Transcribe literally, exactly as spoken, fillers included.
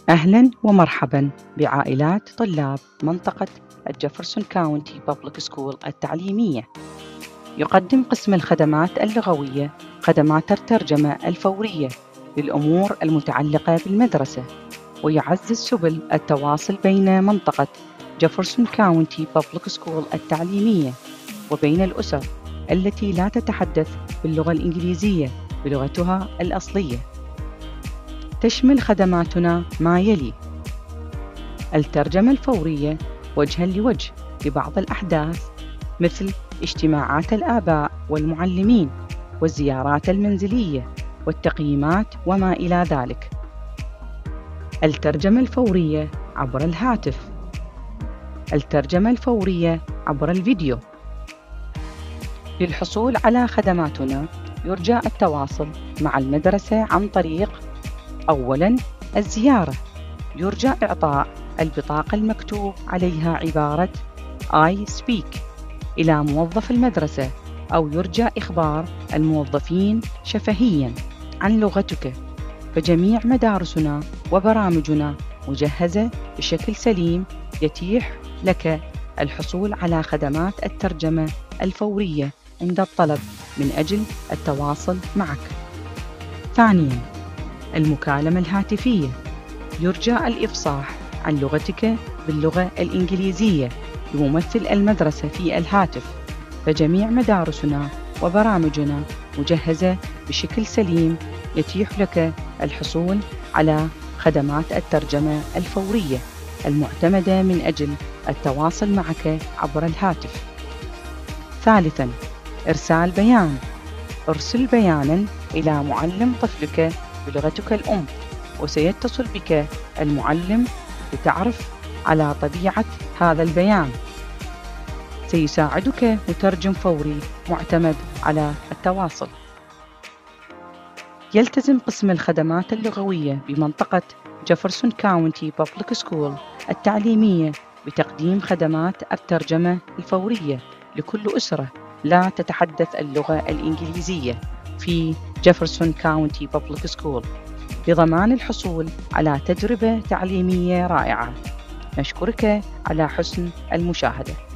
أهلاً ومرحباً بعائلات طلاب منطقة الجيفرسون كاونتي بابليك سكول التعليمية. يقدم قسم الخدمات اللغوية خدمات الترجمة الفورية للأمور المتعلقة بالمدرسة، ويعزز سبل التواصل بين منطقة جيفرسون كاونتي بابليك سكول التعليمية وبين الأسر التي لا تتحدث باللغة الإنجليزية بلغتها الأصلية. تشمل خدماتنا ما يلي: الترجمة الفورية وجهاً لوجه لبعض الأحداث مثل اجتماعات الآباء والمعلمين والزيارات المنزلية والتقييمات وما إلى ذلك. الترجمة الفورية عبر الهاتف. الترجمة الفورية عبر الفيديو. للحصول على خدماتنا يرجى التواصل مع المدرسة عن طريق: أولاً، الزيارة. يرجى إعطاء البطاقة المكتوب عليها عبارة I speak إلى موظف المدرسة، أو يرجى إخبار الموظفين شفهياً عن لغتك، فجميع مدارسنا وبرامجنا مجهزة بشكل سليم يتيح لك الحصول على خدمات الترجمة الفورية عند الطلب من أجل التواصل معك. ثانياً، المكالمة الهاتفية. يرجى الإفصاح عن لغتك باللغة الإنجليزية لممثل المدرسة في الهاتف، فجميع مدارسنا وبرامجنا مجهزة بشكل سليم يتيح لك الحصول على خدمات الترجمة الفورية المعتمدة من أجل التواصل معك عبر الهاتف. ثالثاً، إرسال بيان. ارسل بياناً إلى معلم طفلك بلغتك الأم، وسيتصل بك المعلم لتعرف على طبيعة هذا البيان. سيساعدك مترجم فوري معتمد على التواصل. يلتزم قسم الخدمات اللغوية بمنطقة جيفرسون كاونتي بابليك سكول التعليمية بتقديم خدمات الترجمة الفورية لكل أسرة لا تتحدث اللغة الإنجليزية في جيفرسون كاونتي بابليك سكول، لضمان الحصول على تجربة تعليمية رائعة. نشكرك على حسن المشاهدة.